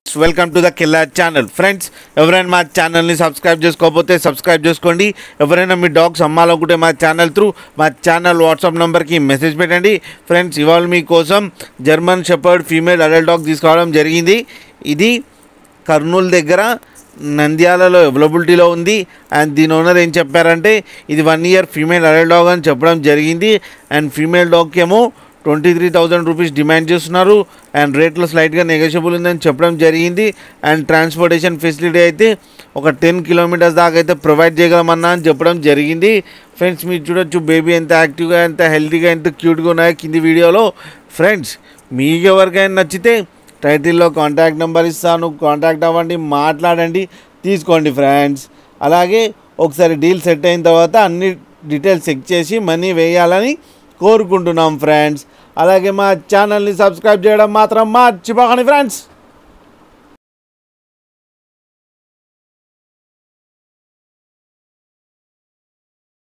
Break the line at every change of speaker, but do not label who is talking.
Welcome to the killer channel. Friends, ఎవరైనా మా ఛానల్ని సబ్స్క్రైబ్ చేసుకోకపోతే సబ్స్క్రైబ్ చేసుకోండి. ఎవరైనా మీ డాగ్స్ అమ్మాలనుకుంటే మా ఛానల్ త్రూ మా ఛానల్ వాట్సాప్ నెంబర్కి మెసేజ్ పెట్టండి. ఫ్రెండ్స్, ఇవాళ మీకోసం German shepherd female adult dog తీసుకోవడం జరిగింది. ఇది కర్నూలు దగ్గర నంద్యాలలో అవైలబిలిటీలో ఉంది. అండ్ దీని ఓనర్ ఏం చెప్పారంటే ఇది 1 year ఫీమేల్ అడల్ట్ డాగ్ అని చెప్పడం జరిగింది. అండ్ ఫీమేల్ డాగ్కి ఏమో 23,000 రూపీస్ డిమాండ్ చేస్తున్నారు. అండ్ రేట్లో స్లైట్గా నెగోషియబుల్ ఉందని చెప్పడం జరిగింది. అండ్ ట్రాన్స్పోర్టేషన్ ఫెసిలిటీ అయితే ఒక 10 kilometers దాకా అయితే ప్రొవైడ్ చేయగలమన్నా అని చెప్పడం జరిగింది. ఫ్రెండ్స్, మీరు చూడొచ్చు బేబీ ఎంత యాక్టివ్గా, ఎంత హెల్తీగా, ఎంత క్యూట్గా ఉన్నాయో కింది వీడియోలో. ఫ్రెండ్స్, మీకు ఎవరికైనా నచ్చితే టైటిల్లో కాంటాక్ట్ నెంబర్ ఇస్తాను, కాంటాక్ట్ అవ్వండి, మాట్లాడండి, తీసుకోండి ఫ్రెండ్స్. అలాగే ఒకసారి డీల్ సెట్ అయిన తర్వాత అన్ని డీటెయిల్స్ చెక్ చేసి మనీ వేయాలని కోరుకుంటున్నాం ఫ్రెండ్స్. అలాగే మా ఛానల్ని సబ్స్క్రైబ్ చేయడం మాత్రం మర్చిపోకండి ఫ్రెండ్స్.